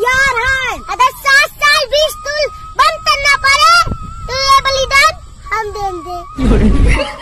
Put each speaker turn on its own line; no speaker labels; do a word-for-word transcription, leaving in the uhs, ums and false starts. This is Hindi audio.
तैयार है। अगर सात साल बीस तुल बंद करना पड़े तो ये बलिदान हम देंगे।